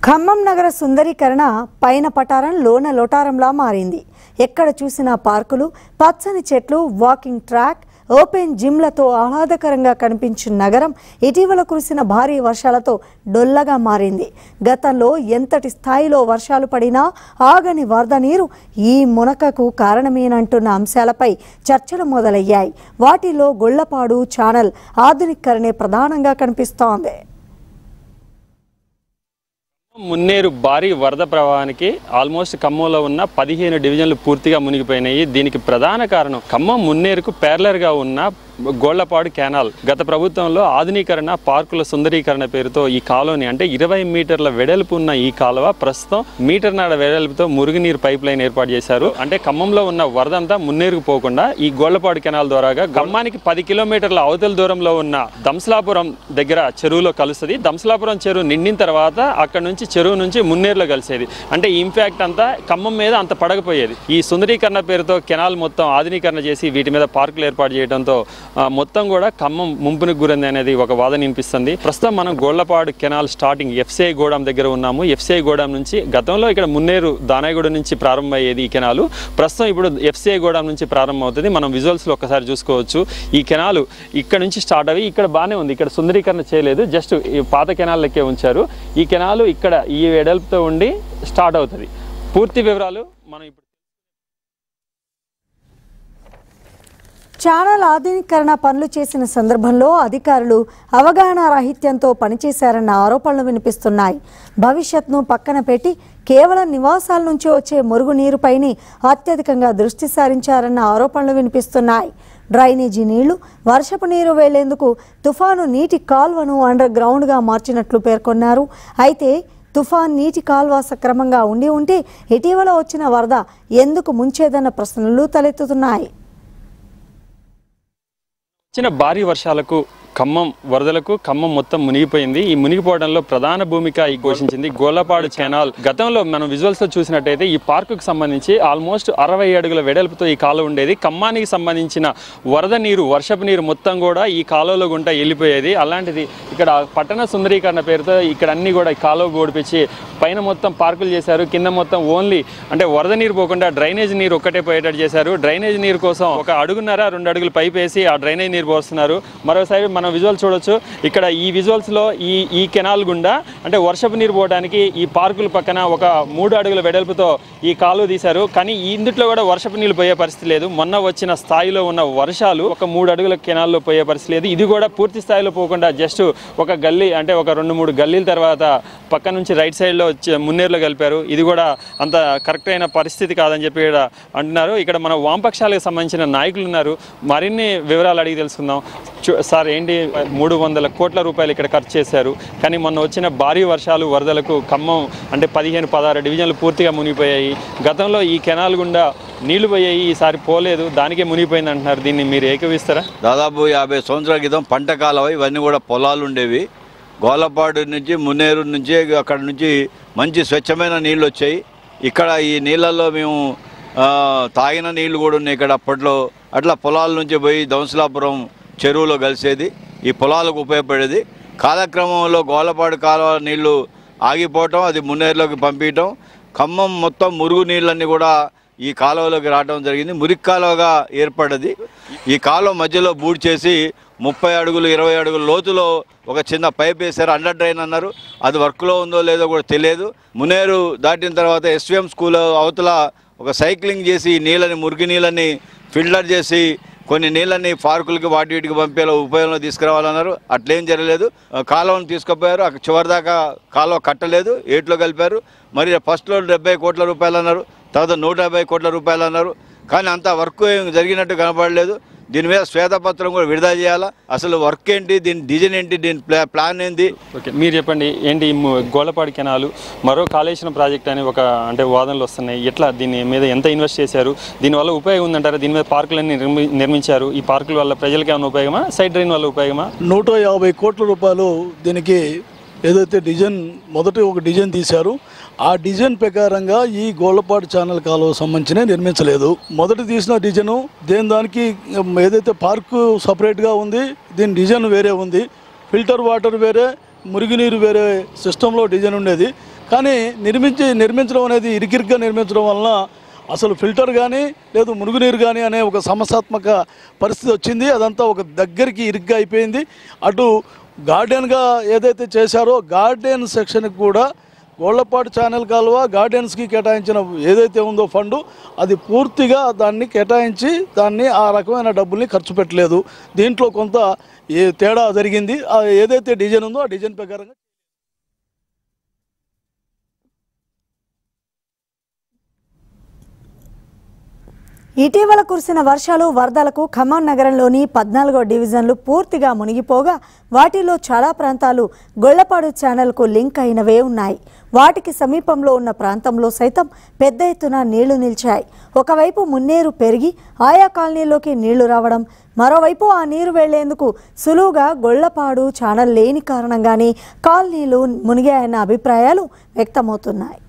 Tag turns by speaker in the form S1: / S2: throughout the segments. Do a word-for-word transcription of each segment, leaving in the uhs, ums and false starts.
S1: ఖమ్మం నగర సుందరీకరణ పైన పటారం లోన లోటారంలా మారింది. ఎక్కడ చూసినా పార్కులు, పచ్చని చెట్లు, వాకింగ్ ట్రాక్, ఓపెన్ జిమ్లతో ఆహ్లాదకరంగా కనిపించిన నగరం ఇటీవల కురిసిన భారీ వర్షాలతో డొల్లగా మారింది. గతంలో ఎంతటి స్థాయిలో వర్షాలు పడినా ఆగని వరద నీరు ఈ మునకకు కారణమేనంటున్న అంశాలపై చర్చలు మొదలయ్యాయి. వాటిలో గొళ్లపాడు ఛానల్ ఆధునికరణే ప్రధానంగా కనిపిస్తోంది.
S2: మున్నేరు భారీ వరద ప్రవాహానికి ఆల్మోస్ట్ ఖమ్మంలో ఉన్న పదిహేను డివిజన్లు పూర్తిగా మునిగిపోయినాయి. దీనికి ప్రధాన కారణం ఖమ్మం మున్నేరుకు ప్యారలర్గా ఉన్న గోళ్లపాడు కెనాల్. గత ప్రభుత్వంలో ఆధునీకరణ, పార్కుల సుందరీకరణ పేరుతో ఈ కాలువని అంటే ఇరవై మీటర్ల వెడల్పు ఉన్న ఈ కాలువ ప్రస్తుతం మీటర్ నాడ వెడల్పుతో మురుగునీరు పైప్ లైన్ ఏర్పాటు చేశారు. అంటే ఖమ్మంలో ఉన్న వరదంతా మున్నేరుకు పోకుండా ఈ గోళ్లపాడు కెనాల్ ద్వారాగా ఖమ్మానికి పది కిలోమీటర్ల అవతల దూరంలో ఉన్న దంసలాపురం దగ్గర చెరువులో కలుస్తుంది. దంసలాపురం చెరువు నిండిన తర్వాత అక్కడ నుంచి చెరువు నుంచి మున్నేరులో కలిసేది. అంటే ఇంపాక్ట్ అంతా ఖమ్మం మీద అంత పడకపోయేది. ఈ సుందరీకరణ పేరుతో కెనాల్ మొత్తం ఆధునీకరణ చేసి వీటి మీద పార్కులు ఏర్పాటు చేయడంతో మొత్తం కూడా ఖమ్మం ముంపునికి గురైంది అనేది ఒక వాదన వినిపిస్తుంది. ప్రస్తుతం మనం Gollapadu canal starting FCI godown దగ్గర ఉన్నాము. ఎఫ్సిఐ గోడాం నుంచి గతంలో ఇక్కడ మున్నేరు దానాయగూడ నుంచి ప్రారంభమయ్యేది ఈ కెనాలు. ప్రస్తుతం ఇప్పుడు ఎఫ్సిఐ గోడాం నుంచి ప్రారంభం అవుతుంది. మనం విజువల్స్లో ఒకసారి చూసుకోవచ్చు. ఈ కెనాలు ఇక్కడ నుంచి స్టార్ట్ అయ్యి ఇక్కడ బాగానే ఉంది. ఇక్కడ సుందరీకరణ చేయలేదు, జస్ట్ పాత కెనాల్ లెక్కే ఉంచారు. ఈ కెనాలు ఇక్కడ ఈ వెడల్పుతో ఉండి స్టార్ట్ అవుతుంది. పూర్తి వివరాలు మనం ఇప్పుడు
S1: ఛానల్ ఆధునీకరణ పనులు చేసిన సందర్భంలో అధికారులు అవగాహన రాహిత్యంతో పనిచేశారన్న ఆరోపణలు వినిపిస్తున్నాయి. భవిష్యత్ను పక్కన పెట్టి కేవలం నివాసాల నుంచి వచ్చే మురుగునీరుపైనే అత్యధికంగా దృష్టి సారించారన్న ఆరోపణలు వినిపిస్తున్నాయి. డ్రైనేజీ నీళ్లు, వర్షపు నీరు వెళ్లేందుకు తుఫాను నీటి కాల్వను అండర్ గ్రౌండ్గా మార్చినట్లు పేర్కొన్నారు. అయితే తుఫాన్ నీటి కాల్వ సక్రమంగా ఉండి ఉంటే ఇటీవల వచ్చిన వరద ఎందుకు ముంచేదన్న ప్రశ్నలు తలెత్తుతున్నాయి.
S2: చిన్న భారీ వర్షాలకు ఖమ్మం వరదలకు ఖమ్మం మొత్తం మునిగిపోయింది. ఈ మునిగిపోవడంలో ప్రధాన భూమిక ఈ ఘోషించింది గోళ్లపాడు కెనాల్. గతంలో మనం విజువల్స్ లో చూసినట్టయితే ఈ పార్కుకు సంబంధించి ఆల్మోస్ట్ అరవై అడుగుల వెడల్పుతో ఈ కాలువ ఉండేది. ఖమ్మానికి సంబంధించిన వరద నీరు, వర్షపు నీరు మొత్తం కూడా ఈ కాలువలో గుంట వెళ్ళిపోయేది. అలాంటిది ఇక్కడ పట్టణ సుందరీకరణ పేరుతో ఇక్కడ అన్ని కూడా ఈ కాలువ గోడిపించి పైన మొత్తం పార్కులు చేశారు. కింద మొత్తం ఓన్లీ అంటే వరద నీరు పోకుండా డ్రైనేజ్ నీరు ఒక్కటే పోయేటట్టు చేశారు. డ్రైనేజ్ నీరు కోసం ఒక అడుగున్నర రెండు అడుగులు పైప్ వేసి ఆ డ్రైనేజ్ నీరు పోస్తున్నారు. మరోసారి మనం విజువల్స్ చూడొచ్చు. ఇక్కడ ఈ విజువల్స్లో ఈ ఈ కెనాల్ గుండా అంటే వర్షపు నీరు పోవడానికి ఈ పార్కుల పక్కన ఒక మూడు అడుగుల వెడల్పుతో ఈ కాలువ తీశారు. కానీ ఇందులో కూడా వర్షపు నీళ్ళు పోయే పరిస్థితి లేదు. మొన్న వచ్చిన స్థాయిలో ఉన్న వర్షాలు ఒక మూడు అడుగుల కెనాల్లో పోయే పరిస్థితి లేదు. ఇది కూడా పూర్తి స్థాయిలో పోకుండా జస్ట్ ఒక గల్లీ అంటే ఒక రెండు మూడు గల్లీల తర్వాత పక్క నుంచి రైట్ సైడ్లో వచ్చి మున్నేరులో కలిపారు. ఇది కూడా అంత కరెక్ట్ అయిన పరిస్థితి కాదని చెప్పి ఇక్కడ అంటున్నారు. ఇక్కడ మన వామపక్షాలకు సంబంధించిన నాయకులు ఉన్నారు. మరిన్ని వివరాలు అడిగి తెలుసుకుందాం. సార్ ఏంటి, మూడు వందల కోట్ల రూపాయలు ఇక్కడ ఖర్చు చేశారు. కానీ మొన్న వచ్చిన భారీ వర్షాలు వరదలకు ఖమ్మం అంటే పదిహేను పదహారు డివిజన్లు పూర్తిగా మునిగిపోయాయి. గతంలో ఈ కెనాల్ గుండా నీళ్లు పోయాయి, ఈసారి పోలేదు, దానికే మునిగిపోయింది అంటున్నారు. దీన్ని మీరు ఏకీవిస్తారా?
S3: దాదాపు యాభై సంవత్సరాల క్రితం పంట కాలం ఇవన్నీ కూడా పొలాలు ఉండేవి. గోళ్లపాడు నుంచి మున్నేరు నుంచి అక్కడ నుంచి మంచి స్వచ్ఛమైన నీళ్ళు వచ్చాయి. ఇక్కడ ఈ నీళ్ళల్లో మేము తాగిన నీళ్లు కూడా ఉన్నాయి ఇక్కడ అప్పట్లో. అట్లా పొలాల నుంచి పోయి దంసలాపురం చెరువులో కలిసేది, ఈ పొలాలకు ఉపయోగపడేది. కాలక్రమంలో గోళ్లపాడు కాలువ నీళ్లు ఆగిపోవటం, అది మున్నేరులోకి పంపించడం, ఖమ్మం మొత్తం మురుగు నీళ్ళన్నీ కూడా ఈ కాలువలోకి రావడం జరిగింది. మురికి కాలువగా ఏర్పడ్డది. ఈ కాలువ మధ్యలో బూడ్ చేసి ముప్పై అడుగులు ఇరవై అడుగుల లోతులో ఒక చిన్న పైప్ వేశారు. అండర్ డ్రైన్ అన్నారు. అది వర్క్లో ఉందో లేదో కూడా తెలియదు. మున్నేరు దాటిన తర్వాత ఎస్విఎం స్కూల్ అవతల ఒక సైక్లింగ్ చేసి ఈ నీళ్ళని మురికి నీళ్ళని ఫిల్టర్ చేసి కొన్ని నీళ్ళని పార్కులకి వాటి వీటికి పంపేలా ఉపయోగంలో తీసుకురావాలన్నారు. అట్లేం జరగలేదు. కాలువను తీసుకుపోయారు. అక్కడ చివరిదాకా కాలువ కట్టలేదు, ఏట్లో కలిపారు. మరి ఫస్ట్లో డెబ్బై కోట్ల రూపాయలు అన్నారు, తర్వాత నూట యాభై కోట్ల రూపాయలు అన్నారు. కానీ అంత వర్క్ ఏం జరిగినట్టు కనపడలేదు. దీని మీద శ్వేతపత్రం కూడా విడుదల చేయాలా, అసలు వర్క్ ఏంటి, దీని డిజైన్ ఏంటి, దీని ప్లాన్ ఏంటి?
S2: ఓకే, మీరు చెప్పండి. ఏంటి గోళ్లపాడు కెనాలు మరో కాళేశ్వరం ప్రాజెక్ట్ అని ఒక అంటే వాదనలు వస్తున్నాయి. ఎట్లా దీని మీద ఎంత ఇన్వెస్ట్ చేశారు, దీనివల్ల ఉపయోగం ఉందంటారా? దీని మీద పార్కులన్నీ నిర్మించారు. ఈ పార్కుల వల్ల ప్రజలకి ఏమైనా ఉపయోగమా, సైడ్ డ్రైన్ వల్ల ఉపయోగమా?
S4: నూట యాభై కోట్ల రూపాయలు దీనికి ఏదైతే డిజైన్ మొదటి ఒక డిజైన్ తీశారు, ఆ డిజైన్ ప్రకారంగా ఈ గోళ్లపాడు ఛానల్ కాలువ సంబంధించిన నిర్మించలేదు. మొదటి తీసిన డిజైను దేని దానికి ఏదైతే పార్కు సపరేట్గా ఉంది, దీని డిజైన్ వేరే ఉంది. ఫిల్టర్ వాటర్ వేరే, మురుగునీరు వేరే సిస్టంలో డిజైన్ ఉండేది. కానీ నిర్మించి నిర్మించడం అనేది ఇరికిరిగ్గా నిర్మించడం వలన అసలు ఫిల్టర్ కానీ లేదు మురుగునీరు కానీ అనే ఒక సమస్యాత్మక పరిస్థితి వచ్చింది. అదంతా ఒక దగ్గరికి ఇరుగ్గా అయిపోయింది. అటు గార్డెన్గా ఏదైతే చేశారో గార్డెన్ సెక్షన్కి కూడా గోళ్లపాడు ఛానల్ కాలువ గార్డెన్స్కి కేటాయించిన ఏదైతే ఉందో ఫండు అది పూర్తిగా దాన్ని కేటాయించి దాన్ని ఆ రకమైన డబ్బుల్ని ఖర్చు పెట్టలేదు. దీంట్లో కొంత ఏ తేడా జరిగింది. ఏదైతే డిజైన్ ఉందో ఆ డిజైన్ ప్రకారంగా
S1: ఇటీవల కురిసిన వర్షాలు వరదలకు ఖమ్మం నగరంలోని పద్నాలుగో డివిజన్లు పూర్తిగా మునిగిపోగా వాటిలో చాలా ప్రాంతాలు గొళ్లపాడు ఛానల్కు లింక్ అయినవే ఉన్నాయి. వాటికి సమీపంలో ఉన్న ప్రాంతంలో సైతం పెద్ద ఎత్తున నీళ్లు నిలిచాయి. ఒకవైపు మున్నేరు పెరిగి ఆయా కాలనీలోకి నీళ్లు రావడం, మరోవైపు ఆ నీరు వెళ్లేందుకు సులువుగా గొళ్లపాడు ఛానల్ లేని కారణంగానే కాలనీలు మునిగాయన్న అభిప్రాయాలు వ్యక్తమవుతున్నాయి.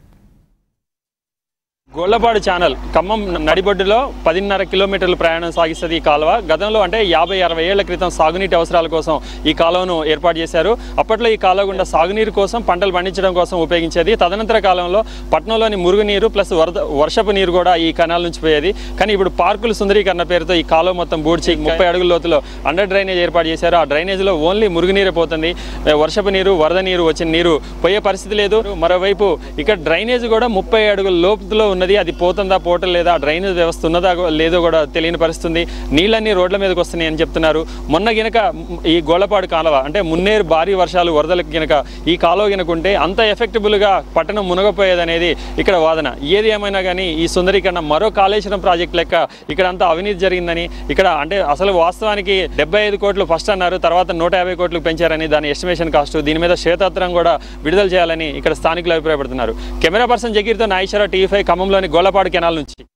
S2: గోళ్లపాడు ఛానల్ ఖమ్మం నడిబొడ్డులో పదిన్నర కిలోమీటర్లు ప్రయాణం సాగిస్తుంది ఈ కాలువ. గతంలో అంటే యాభై అరవై ఏళ్ల క్రితం సాగునీటి అవసరాల కోసం ఈ కాలువను ఏర్పాటు చేశారు. అప్పట్లో ఈ కాలువ గుండా సాగునీరు కోసం పంటలు పండించడం కోసం ఉపయోగించేది. తదనంతర కాలంలో పట్టణంలోని మురుగునీరు ప్లస్ వరద వర్షపు నీరు కూడా ఈ కెనాల్ నుంచి పోయేది. కానీ ఇప్పుడు పార్కుల సుందరీకరణ పేరుతో ఈ కాలువ మొత్తం బూడ్చి ముప్పై అడుగుల లోతులో అండర్ డ్రైనేజ్ ఏర్పాటు చేశారు. ఆ డ్రైనేజ్లో ఓన్లీ మురుగునీరే పోతుంది. వర్షపు నీరు వరద నీరు వచ్చిన నీరు పోయే పరిస్థితి లేదు. మరోవైపు ఇక్కడ డ్రైనేజ్ కూడా ముప్పై అడుగుల లోతులో ఉన్నది. అది పోతుందా పోవటం లేదా, డ్రైనేజ్ వ్యవస్థ ఉన్నదా లేదో కూడా తెలియని పరిస్థితి. నీళ్ళన్నీ రోడ్ల మీదకి వస్తున్నాయి అని చెప్తున్నారు. మొన్న గినక ఈ గోళ్లపాడు కాలువ అంటే మున్నేరు భారీ వర్షాలు వరదలకు గినక ఈ కాలువ గినక ఉంటే అంత ఎఫెక్టబుల్గా పట్టణం మునగపోయేదనేది ఇక్కడ వాదన. ఏది ఏమైనా కానీ ఈ సుందరీకరణ మరో కాళేశ్వరం ప్రాజెక్ట్ లెక్క ఇక్కడ అంతా అవినీతి జరిగిందని, ఇక్కడ అంటే అసలు వాస్తవానికి డెబ్బై ఐదు కోట్లు ఫస్ట్ అన్నారు, తర్వాత నూట యాభై కోట్లు పెంచారని దాని ఎస్టిమేషన్ కాస్ట్. దీని మీద శ్వేతపత్రం కూడా విడుదల చేయాలని ఇక్కడ స్థానికులు అభిప్రాయపడుతున్నారు. కెమెరా పర్సన్ జగీర్తో నాగేశ్వరరావు, టీవీ ఫైవ్ ఖమ్మంలోని గోళ్లపాడు కెనాల్ నుంచి.